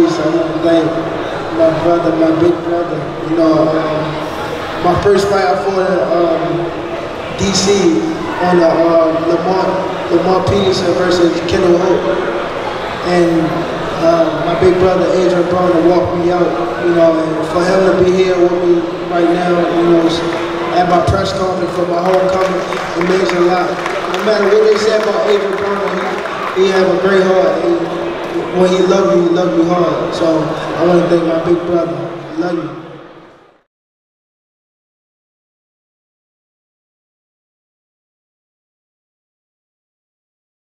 peace. I want to thank my brother, my big brother. You know, my first fight I fought in DC on the Lamar Peterson versus Kendall Hope, and my big brother Adrien Broner walked me out. You know, and for him to be here with me right now, you know, at my press conference for my homecoming, it means a lot. No matter what they say about Adrien Broner, he have a great heart. When he love you hard. So I want to thank my big brother. Love you.